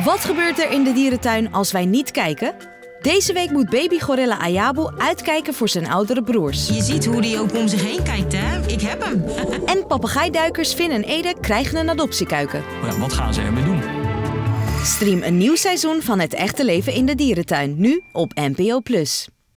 Wat gebeurt er in de dierentuin als wij niet kijken? Deze week moet babygorilla Ayabu uitkijken voor zijn oudere broers. Je ziet hoe die ook om zich heen kijkt, hè? Ik heb hem. En papegaaidduikers Finn en Ede krijgen een adoptiekuiken. Ja, wat gaan ze ermee doen? Stream een nieuw seizoen van Het Echte Leven in de Dierentuin, nu op NPO+.